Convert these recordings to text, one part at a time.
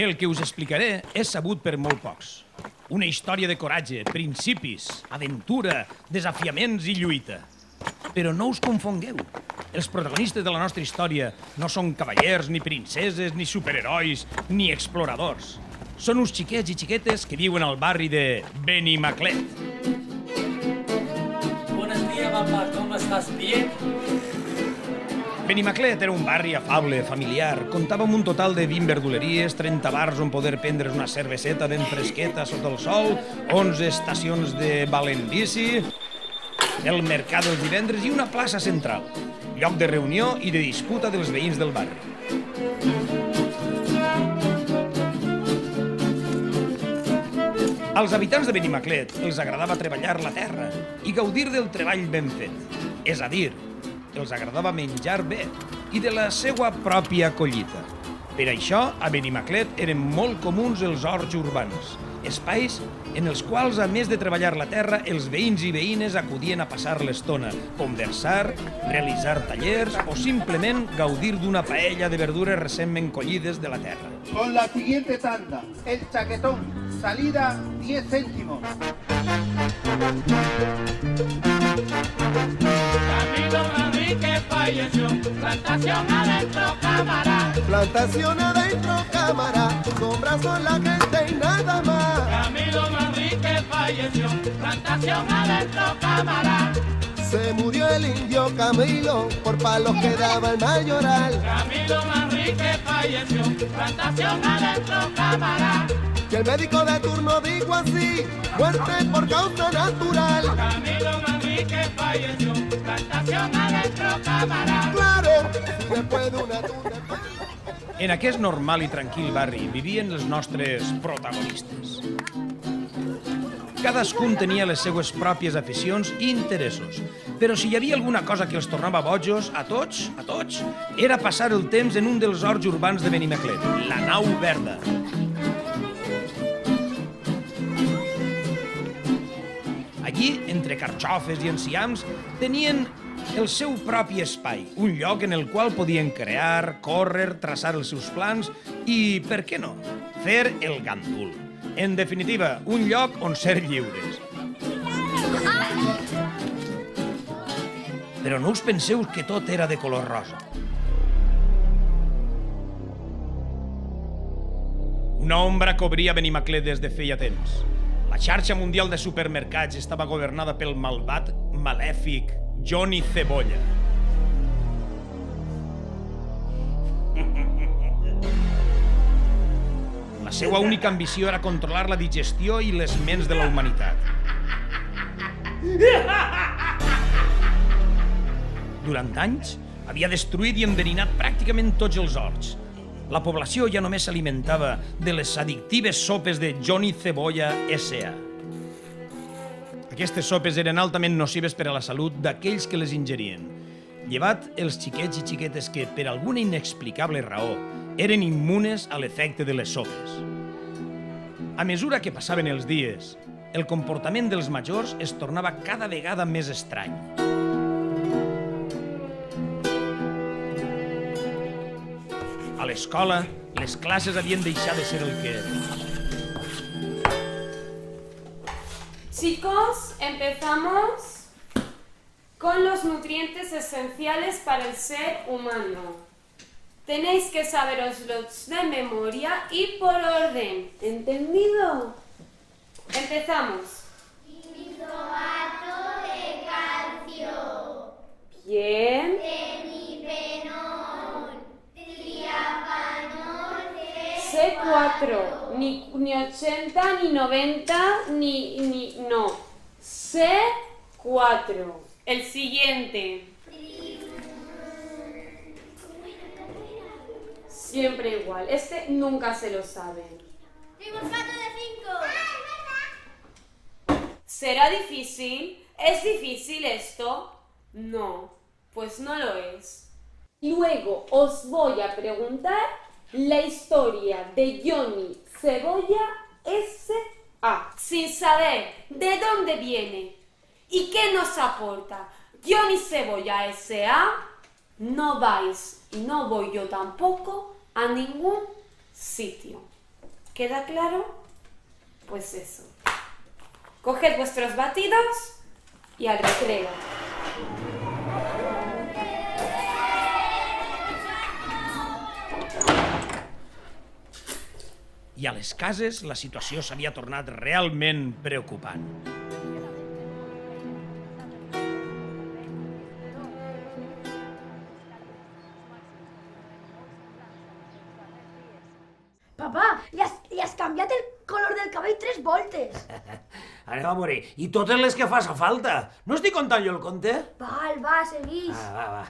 El que us explicaré és sabut per molt pocs. Una història de coratge, principis, aventura, desafiaments i lluita. Però no us confongueu. Els protagonistes de la nostra història no són cavallers, ni princeses, ni superherois, ni exploradors. Són uns xiquets i xiquetes que viuen al barri de Benimaclet. Buenos días, papá. ¿Cómo estás? ¿Bien? Benimaclet era un barri afable, familiar. Comptava amb un total de 20 verduleries, 30 bars on poder prendre's una cerveseta ben fresqueta sota el sol, 11 estacions de balenbici, el mercat dels divendres i una plaça central, lloc de reunió i de disputa dels veïns del barri. Als habitants de Benimaclet els agradava treballar la terra i gaudir del treball ben fet, és a dir, els agradava menjar bé i de la seva pròpia collita. Per això, a Benimaclet eren molt comuns els horts urbans, espais en els quals, a més de treballar la terra, els veïns i veïnes acudien a passar l'estona, conversar, realitzar tallers o simplement gaudir d'una paella de verdures recentment collides de la terra. Con la siguiente tanda, el chaquetón, salida 10 céntimos. Camilo Manrique falleció, plantación adentro cámara. Plantación adentro cámara, sombras son la gente y nada más. Camilo Manrique falleció, plantación adentro cámara. Se murió el indio Camilo, por palos que daba el mayoral. Camilo Manrique falleció, plantación adentro cámara. Y el médico de turno dijo así, muerte por causa natural. Camilo Manrique falleció, plantación adentro cámara. Claro, después de una tunda. En aquest normal i tranquil barri vivien els nostres protagonistes. Cadascun tenia les seues pròpies aficions i interessos, però si hi havia alguna cosa que els tornava bojos a tots, era passar el temps en un dels horts urbans de Benimaclet, la Nau Verda. Allí, entre carxofes i enciams, tenien el seu propi espai, un lloc en el qual podien crear, córrer, traçar els seus plans i, per què no, fer el gandul. En definitiva, un lloc on ser lliures. Però no us penseu que tot era de color rosa. Una ombra cobria Benimaclet des de feia temps. La xarxa mundial de supermercats estava governada pel malvat, malèfic Johnny Cebolla. La seva única ambició era controlar la digestió i les ments de la humanitat. Durant anys, havia destruït i enverinat pràcticament tots els horts. La població ja només s'alimentava de les addictives sopes de Johnny Cebolla S.A. Aquestes sopes eren altament nocives per a la salut d'aquells que les ingerien, llevat els xiquets i xiquetes que, per alguna inexplicable raó, eren immunes a l'efecte de les sopes. A mesura que passaven els dies, el comportament dels majors es tornava cada vegada més estrany. A l'escola, les classes havien deixat de ser el que eren. Chicos, empezamos con los nutrientes esenciales para el ser humano. Tenéis que saberoslos de memoria y por orden. ¿Entendido? Empezamos. Isolato de calcio. Bien. Tenipenol. Triapanol. C4. Ni 80, ni 90, ni no. C4. El siguiente. Siempre igual. Este nunca se lo sabe. Trifosfato de zinco. ¿Será difícil? ¿Es difícil esto? No, pues no lo es. Luego os voy a preguntar la historia de Johnny Cebolla S.A. sin saber de dónde viene y qué nos aporta. Johnny Cebolla S.A. no vais y no voy yo tampoco a ningún sitio. ¿Queda claro? Pues eso. Coged vuestros batidos y al recreo. I a les cases la situació s'havia tornat realment preocupant. Papà, li has canviat el color del cabell 3 voltes. Anem a veure, i totes les que faça falta. No estic contant jo el conte? Va, seguís. Va.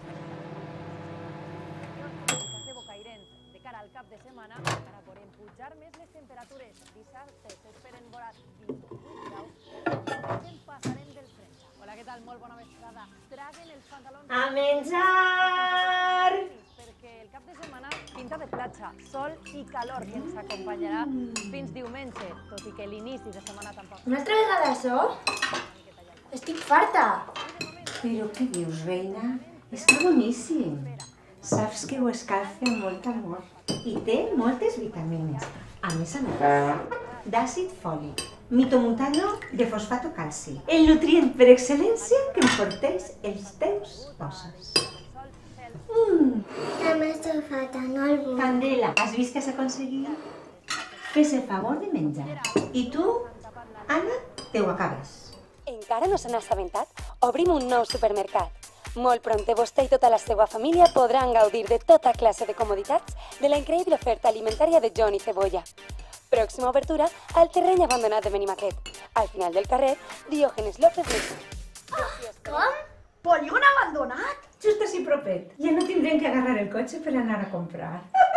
De Bocairent, de cara al cap de setmana, encara podem pujar més les temperatures. Dissabte s'esperen vora 28 graus, però ens passarem del 30. Hola, què tal? Molt bona vesprada. Traguen els pantalons... A menjar! Perquè el cap de setmana pinta de platja, sol i calor que ens acompanyarà fins diumenge, tot i que l'inici de setmana tampoc... Una altra vegada això? Estic farta. Però què dius, reina? Està boníssim. Saps que ho escalfa amb molt amor i té moltes vitamines. A més, d'àcid fòlic, mitomutano de fosfato calci, el nutrient per excel·lència que enforteix els teus ossos. També estic farta, no el vull. Candela, has vist què has aconseguit? Fes el favor de menjar. I tu, Anna, te ho acabes. Encara no se n'ha assabentat? Obrim un nou supermercat. Molt prompte vostè i tota la seva família podran gaudir de tota classe de comoditats de la increïble oferta alimentària de Johnny Cebolla. Pròxima obertura al terreny abandonat de Benimaclet, al final del carrer Diògenes López Rico. Com? Polígon abandonat? Just així propet. Ja no tindrem que agarrar el cotxe per anar a comprar.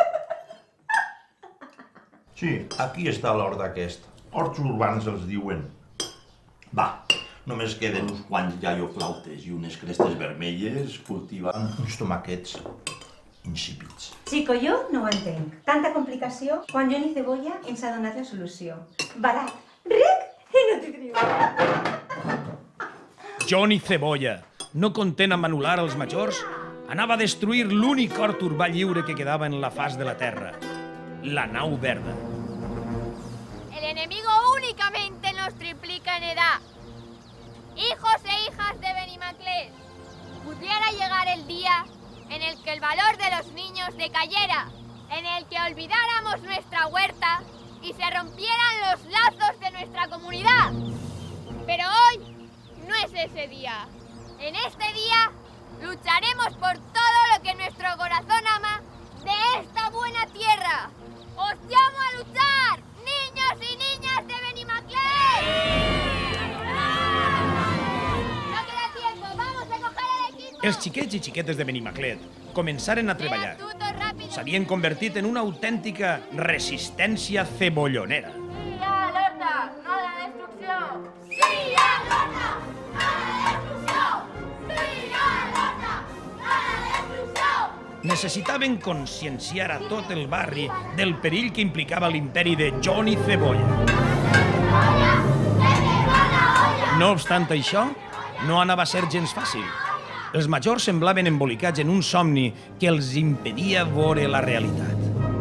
Sí, aquí està l'hort aquest. Horts urbans els diuen. Va, només queden uns quants iaioflautes i unes crestes vermelles cultivant uns tomàquets insípids. Chico, jo no ho entenc. Tanta complicació quan Johnny Cebolla ens ha donat la solució. Barat, ric i nutritiu. Johnny Cebolla, no content amb anul·lar els majors, anava a destruir l'únic hort urbà lliure que quedava en la faç de la terra, la nau verda. El enemigo únicamente nos triplica en edad. Hijos e hijas de Benimaclet, pudiera llegar el día en el que el valor de los niños decayera, en el que olvidáramos nuestra huerta y se rompieran los lazos de nuestra comunidad. Pero hoy no es ese día. En este día lucharemos por todo lo que nuestro corazón ama de esta buena tierra. ¡Os llamo a luchar, niños y niñas de Benimaclet! No queda tiempo, vamos a coger el equipo. Els xiquets i xiquetes de Benimaclet començaren a treballar. S'havien convertit en una autèntica resistència cebollonera. ¡Sí a alerta! ¡No a la destrucción! ¡Sí a alerta! ¡No a la destrucción! ¡Sí a alerta! ¡No a la destrucción! Necessitaven conscienciar a tot el barri del perill que implicava l'imperi de Johnny Cebolla. No obstant això, no anava a ser gens fàcil. Els majors semblaven embolicats en un somni que els impedia veure la realitat.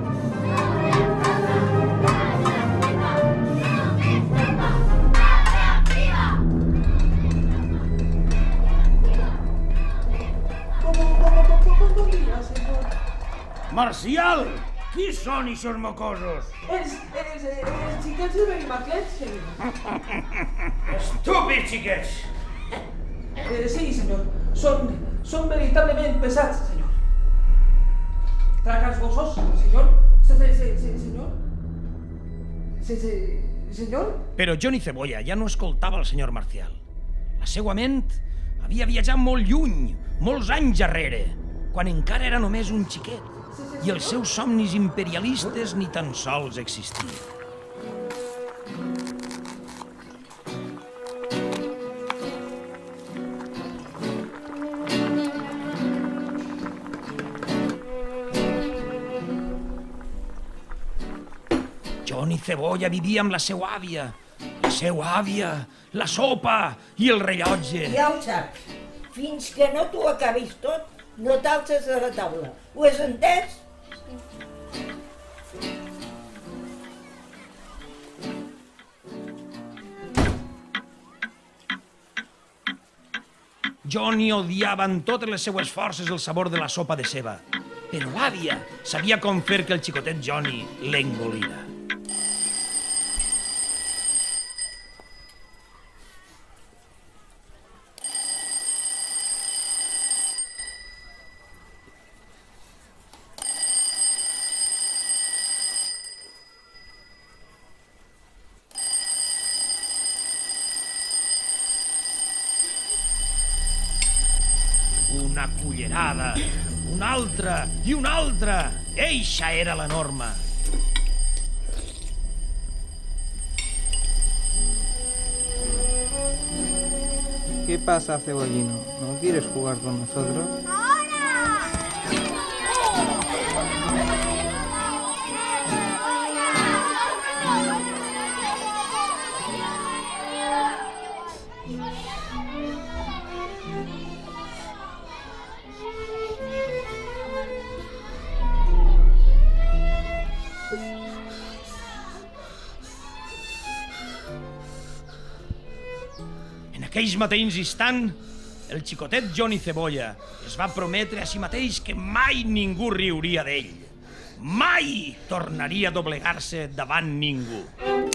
Marcial! Qui són ixos mocosos? Els xiquets de Benimaclet, senyor. Estúpids xiquets! Sí, senyor. Són veritablement pesats, senyor. Traga els gossos, senyor. Senyor? Però Johnny Cebolla ja no escoltava el senyor Marcial. La seva ment havia viatjat molt lluny, molts anys arrere, quan encara era només un xiquet, i els seus somnis imperialistes ni tan sols existien. Johnny Cebolla vivia amb la seva àvia, la sopa i el rellotge. Ja ho saps. Fins que no t'ho acabis tot, no t'alces de la taula. Ho has entès? Johnny odiava amb totes les seues forces el sabor de la sopa de ceba, però l'àvia sabia com fer que el xicotet Johnny l'engolira. Una cullerada, una altra i una altra. Eixa era la norma. ¿Qué pasa, cebollino? ¿No quieres jugar con nosotros? En aquells mateix instant, el xicotet Johnny Cebolla es va prometre a si mateix que mai ningú riuria d'ell. Mai tornaria a doblegar-se davant ningú.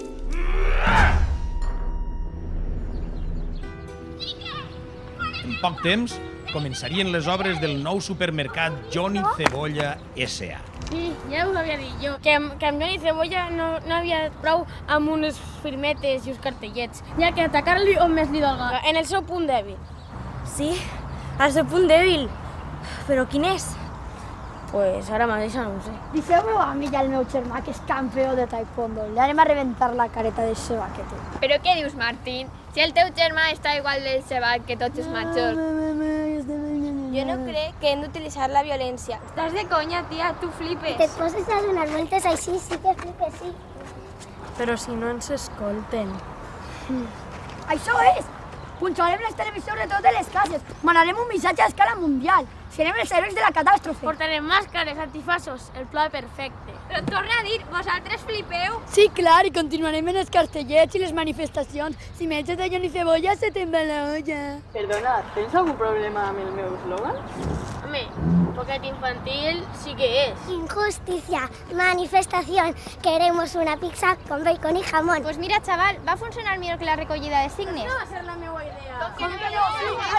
En poc temps, començarien les obres del nou supermercat Johnny Cebolla S.A. Sí, ja us ho havia dit jo, que amb Johnny Cebolla no havia prou amb unes firmetes i uns cartellets, ja que atacar-li on més li dolga, en el seu punt dèbil. Sí, el seu punt dèbil. Però quin és? Pues ara mateix no ho sé. Deixeu-me a mi i al meu germà, que és campió de taekwondo. Li anem a rebentar la careta de Seba que té. Però què dius, Martín? Si el teu germà està igual de Seba que tots els majors. Jo no crec que hem d'utilitzar la violència. Estàs de conya, tia, tu flipes. Te poses a donar voltes així, sí que flipes, sí. Però si no ens escolten. Això és! Punxarem les televisors de totes les cases. Manarem un missatge a escala mundial. Serem els herois de la catàstrofe. Portarem màscares, antifasos, el pla perfecte. Però torna a dir, vosaltres flipeu? Sí, clar, i continuarem en els cartellets i les manifestacions. Si me echas de Johnny Cebolla, se te va la olla. Perdona, tens algun problema amb el meu eslògan? Home, un poquet infantil sí que és. Injusticia, manifestación, queremos una pizza con bacon y jamón. Pues mira, chaval, va a funcionar mejor que la recogida de signes. No va a ser la meva idea. Com que no?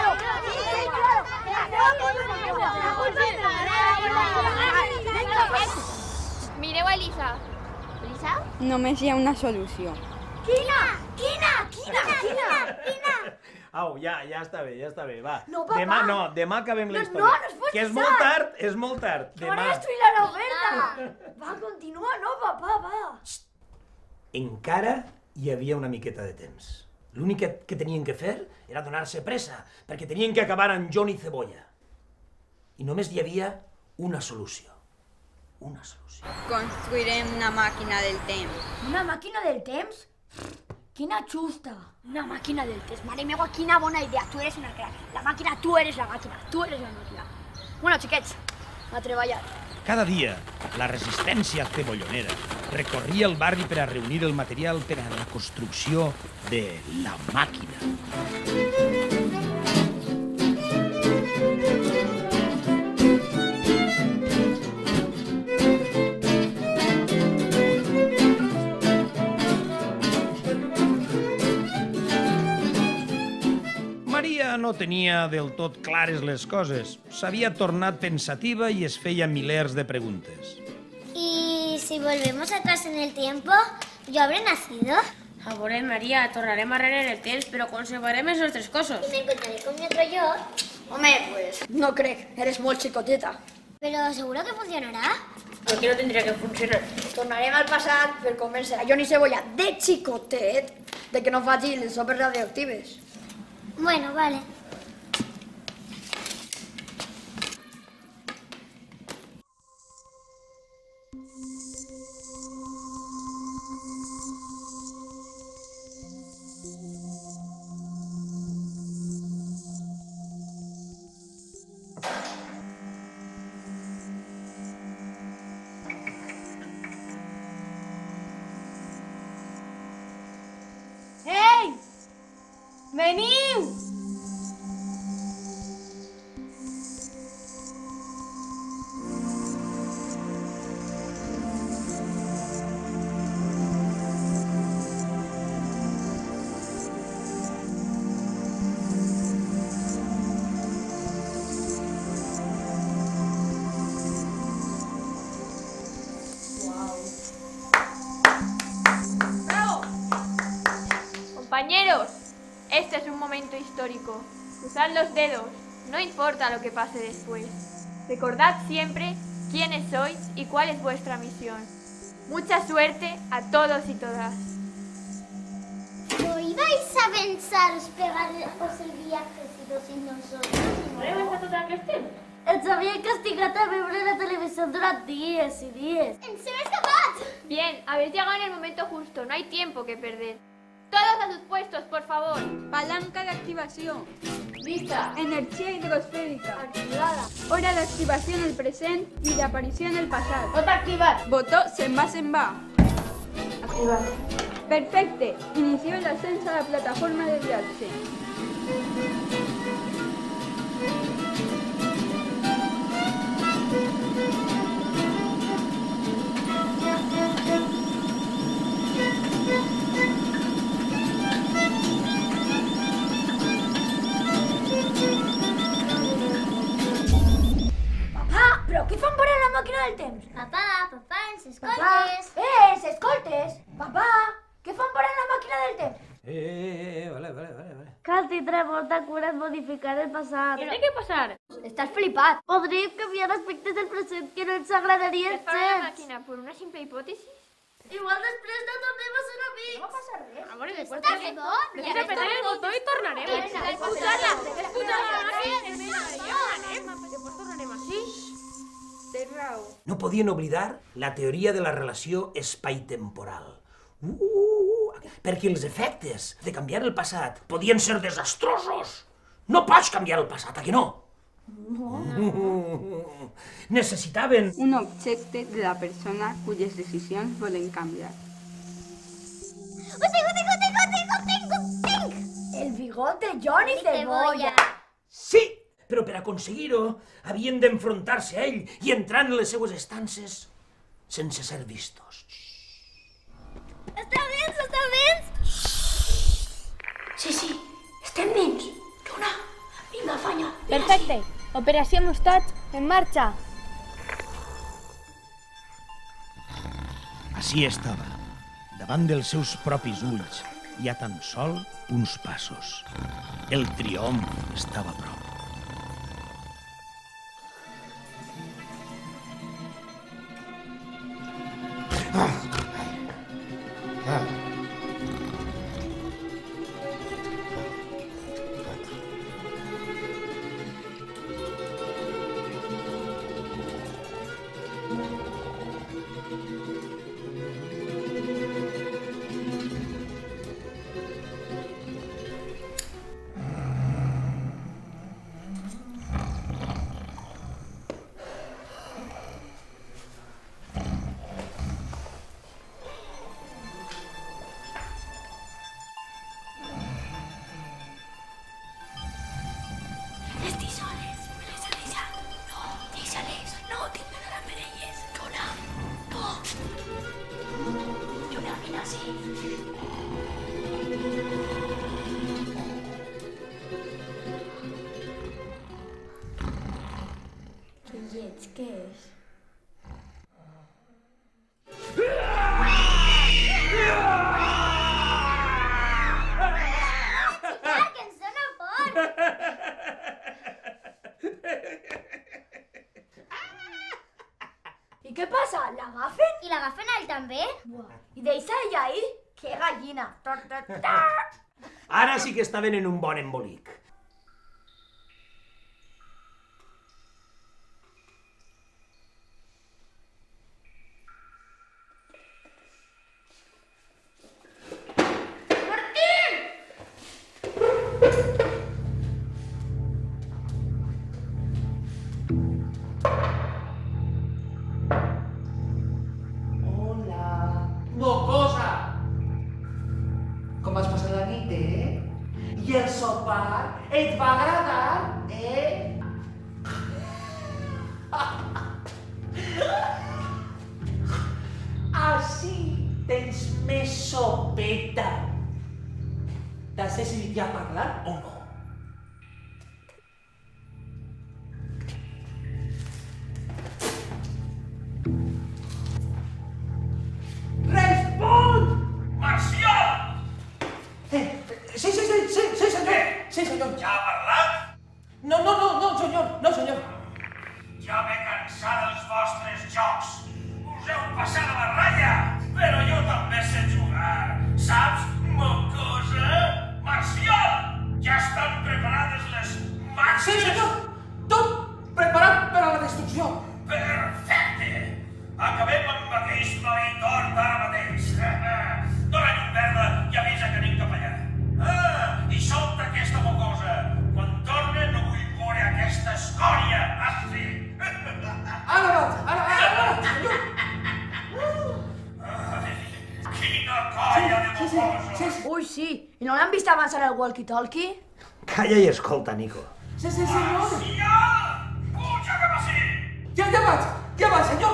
Mireu a Elisa. Elisa? Només hi ha una solució. Quina? Au, ja està bé, va. No, papà. Demà acabem la història. No es pot que és molt tard, Que van a destruir la novel·la. Va, continua, no, papà, va. Encara hi havia una miqueta de temps. L'únic que tenien que fer era donar-se pressa, perquè tenien que acabar amb Johnny Cebolla. I només hi havia una solució. Una solució. Construirem una màquina del temps. Una màquina del temps? Quina xusta. Una màquina del temps. Mare meva, quina bona idea. Tu eres una crack. La màquina, tu eres la màquina. Tu eres la màquina. Bueno, xiquets, a treballar. Cada dia, la resistència cebollonera recorria el barri per a reunir el material per a la construcció de la màquina. Maria no tenia del tot clares les coses. S'havia tornat pensativa i es feia milers de preguntes. ¿Y si volvemos atrás en el tiempo, yo habré nacido? A veure, Maria, tornarem arrere en el temps, però conservarem els nostres cossos. ¿Me encontraré con mi otro yo? Home, pues no crec. Eres molt xicoteta. ¿Pero seguro que funcionará? ¿Por qué no tendría que funcionar? Tornarem al passat per convèncer a Johnny Cebolla de xicotet de que no faci les sopes radioactives. Bueno, vale. Ei! Veniu! Compañeros, este es un momento histórico. Usad los dedos, no importa lo que pase después. Recordad siempre quiénes sois y cuál es vuestra misión. Mucha suerte a todos y todas. ¿No ibais a pensaros pegaros el viajecito sin nosotros? ¿Volvemos a tocar que estem? Ens havien castigat a veure la televisió durant dies y dies. ¡Ens hem escapat! Bien, habéis llegado en el momento justo, no hay tiempo que perder. Todos a sus puestos, por favor. Palanca de activación. Lista. Energía hidrosférica. Activada. Hora d'activació en el present i d'aparició en el passat. Botó activat. Botó se'n va. Activat. Perfecte. Iniciem l'ascens a la plataforma de viatge. Però què fan fora la màquina del temps? Papà, ens escoltes? Ens escoltes? Papà, què fan fora la màquina del temps? Vale. Cal tindre molta cura en modificar el passat. ¿Qué tiene que pasar? Estàs flipat. Podríem canviar aspectes del present que no ens agradaria ¿Qué para la gens. máquina por una simple hipótesis? Igual després no tornem a ser amics. No va passar res. Amor, y después Está de bien, precisa apretar el botón y tornaremos. Escuchar la máquina. Después tornarem així. Tens raó. No podien oblidar la teoria de la relació espai-temporal. Perquè els efectes de canviar el passat podien ser desastrosos. No pots canviar el passat, a que no? Necessitaven Un objecte de la persona cuyes decisions volen canviar. Ho tinc! El bigot de Johnny Cebolla. Sí, però per aconseguir-ho havien d'enfrontar-se a ell i entrar en les seues estances sense ser vistos. Està dins! Sí, estem dins. Luna, vinga, afanya. Perfecte. Operació Mostat en marxa. Així estava, davant dels seus propis ulls, i a tan sol uns passos. El triomf estava a prop. Què és? Que ens dona por! I què passa? L'agafen? I l'agafen a ell també? I deixa ella ahí? Que gallina! Ara sí que estaven en un bon embolic. Mocosa! Com has passat la nit, I el sopar et va agradar, Així tens més sopeta. T'has decidit ja parlar o no? Respon! Marcià! parlat? No, senyor, no, senyor. Ja m'he cansat dels vostres jocs. Us heu passat a la ratlla, però jo també sé jugar. Saps, mocosa? Marcial, ja estan preparades les màquines? Sí, senyor. Tot preparat per a la destrucció. Perfecte. Acabem amb aquell maleït hort ara mateix. Dóna llum verda i avisa que anem cap allà. I solta aquesta mocosa. Quan torne no vull veure aquesta escòria. Així. Ara, senyor. Quina colla de mocosos. Ui, sí. I no l'han vist abans en el walkie-talkie? Calla i escolta, Nico. Sí, senyor. Marcial! Puja cap ací! Ja vaig, senyor.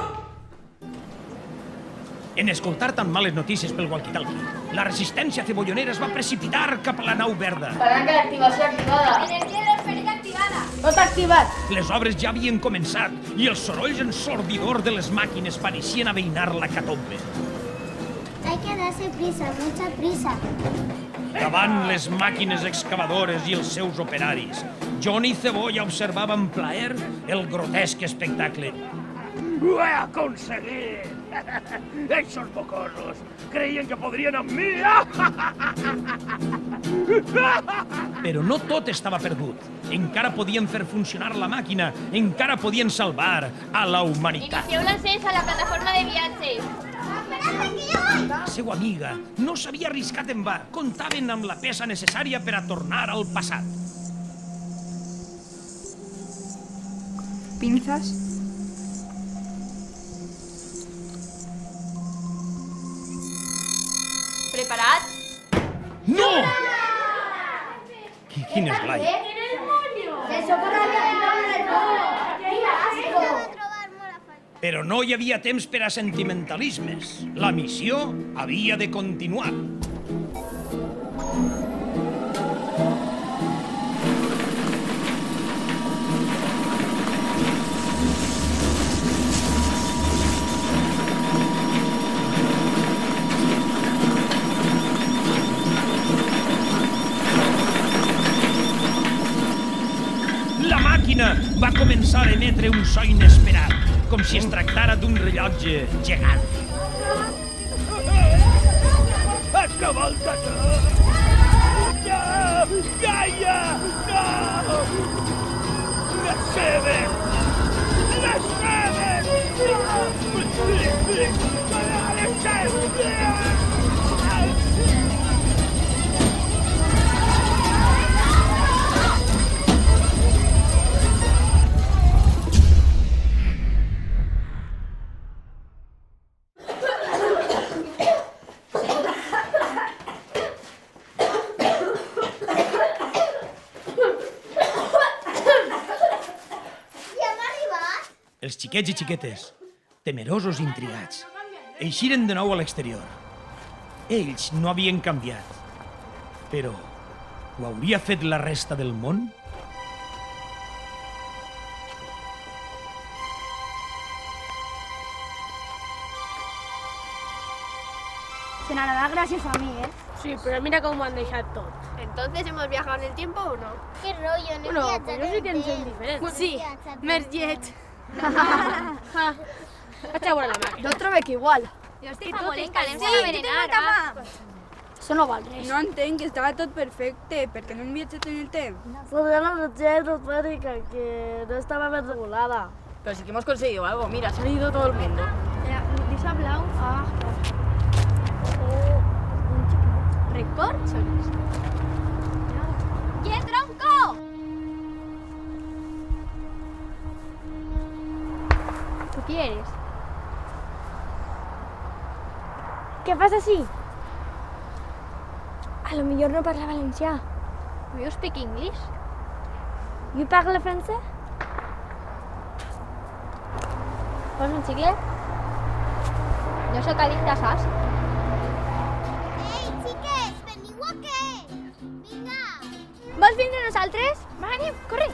En escoltar tan males notícies pel walkie-talkie, la resistència cebollonera es va precipitar cap a la nau verda. Palanca d'activació activada. Energia d'esfèrica activada. Tot activat. Les obres ja havien començat i els sorolls ensordidors de les màquines pareixien aveinar la catombe. Hay que darse prisa, mucha prisa. Davant les màquines excavadores i els seus operaris, Johnny Cebolla observava amb plaer el grotesc espectacle. ¡Lo he conseguido! ¡Esos mocosos! ¡Creían que podrían amb mi! Però no tot estava perdut. Encara podien fer funcionar la màquina, encara podien salvar a la humanitat. Inicieu l'ascens a la plataforma de viatges. La seva amiga no s'havia arriscat en va. Comptaven amb la peça necessària per a tornar al passat. Pinzas. Preparat? No! Quin esglai. Però no hi havia temps per a sentimentalismes. La missió havia de continuar. La màquina va començar a emetre un so inesperat, com si es tractara d'un rellotge gegant. Acabalta tot! No! Gaia! No! Les seves! Les seves! Les seves! Els xiquets i xiquetes, temerosos i intrigats, eixiren de nou a l'exterior. Ells no havien canviat, però ho hauria fet la resta del món? Se n'anarà gràcies a mi, ¿eh? Sí, pero mira cómo han dejado todo. Entonces, ¿hemos viajado en el tiempo o no? Qué rollo, no Bueno, pues yo sí que en son diferents. Sí, més lleig. Vaig a veure la màquina. Jo trobo que igual. Jo estic famolenca, anem a berenar. Això no val res. No entenc que estava tot perfecte, perquè no hem viatjat en el temps. Podría la energía hidrosférica, que no estaba bien regulada. Pero sí que hemos conseguido algo. Mira, ha salido todo el mundo. Lisa Blau, Recorcholis. ¡Y el tronco! ¿Tú quieres? Què fas així? A lo millor no parla valencià. Do you speak English? You parle francès? Vols un xiquet? Jo sóc addicte a saps? Ei, xiques, veniu o què? Vinga! Vols vindre nosaltres? Va, anem, corre!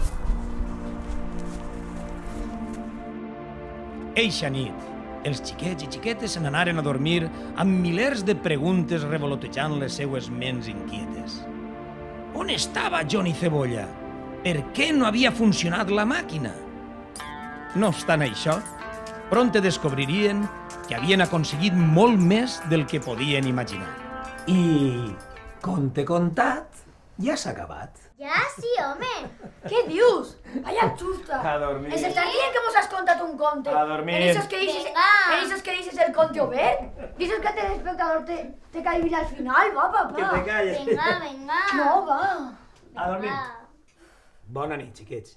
Eixa nit, els xiquets i xiquetes se n'anaren a dormir amb milers de preguntes revolotejant les seues ments inquietes. On estava Johnny Cebolla? Per què no havia funcionat la màquina? No obstant això, prompte descobririen que havien aconseguit molt més del que podien imaginar. I, conte contat, ja s'ha acabat. Ya, sí, home. ¿Qué dius? Vaya chusta. A dormir. ¿Es estar bien que hemos has contado un conte? A dormir. En esos que dices el conte obert. Dices que el espectador te cae bien al final, va, papá. Que te calles. Venga, venga. No, va. A dormir. Bona nit, xiquets.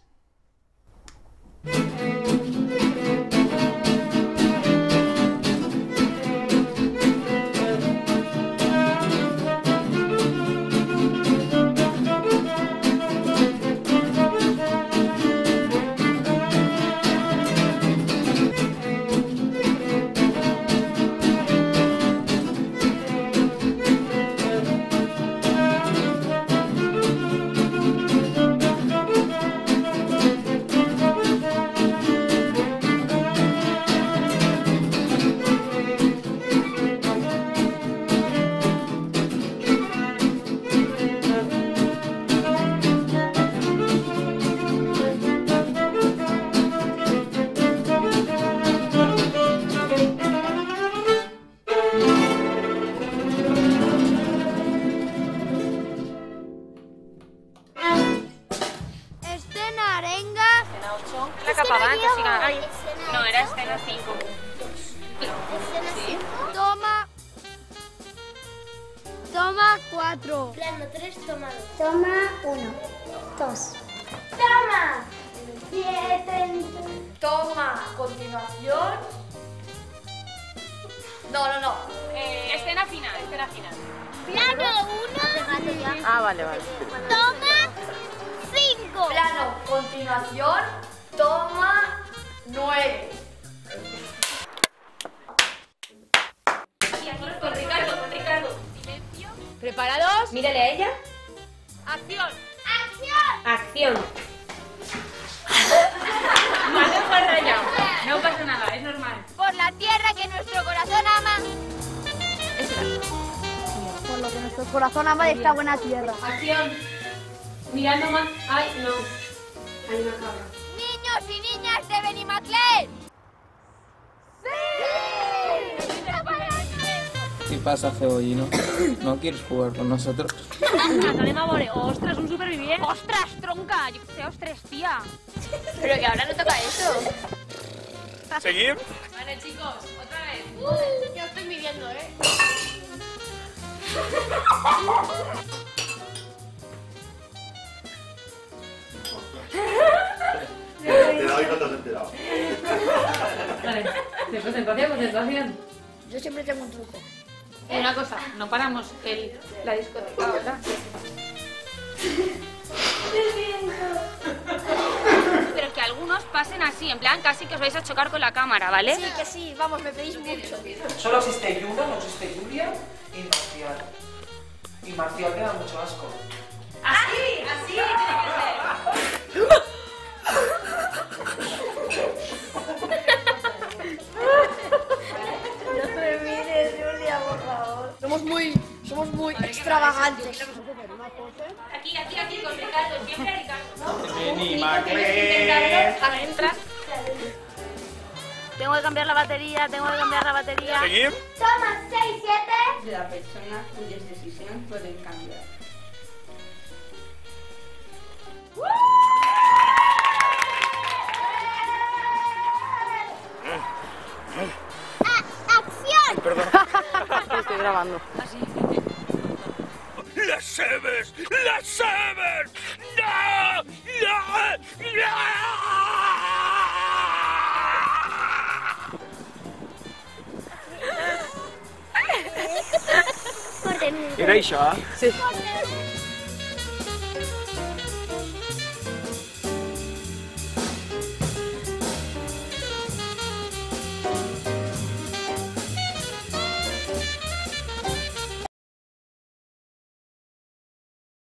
escena 5. ¿Sí? Toma 4. Plano 3, toma 2. Toma 1. 2. Toma 7. Toma continuación. No. Escena final. Plano 1. Ah, vale. Toma 5. Plano continuación. Toma 9. Con Ricardo. Silencio. ¿Preparados? Mírale a ella. ¡Acción! Acción. No pasa nada, es normal. Por la tierra que nuestro corazón ama. Por lo que nuestro corazón ama de esta buena tierra. Acción. Mirando más. Ay, no. Hay una cabra. Niños y niñas de Benimaclet. ¿Qué pasa, Cebollino? ¿No quieres jugar con nosotros? Anem a veure. Ostras, un superviviente. Ostras, tronca. Yo qué sé, ostras, tía. Pero que ahora no toca eso. ¿Seguir? Vale, chicos, otra vez. Yo estoy midiendo, ¿eh? ¿Te has enterado y no te has enterado? Vale, concentración. Yo siempre tengo un truco. Una cosa, no paramos la discoteca, ¿verdad? Pero que algunos pasen así, en plan casi que os vais a chocar con la cámara, ¿vale? Sí, que sí, vamos, me pedís mucho. Solo existe Yuna, no existe Julia y Marcial. Y Marcial me da mucho asco. Así tiene que ser. No me mires, Julia, por favor. Somos muy extravagantes. Aquí, con Ricardo, siempre Ricardo. Benimaclet. Entras. Tengo que cambiar la batería. ¿Seguir? Toma 6, 7. De la persona cuyas decisiones pueden cambiar. ¡Acción! Perdón. Estoy grabando. ¡Las Severs! ¡Las Severs! ¡No! Corten. Era això? Sí.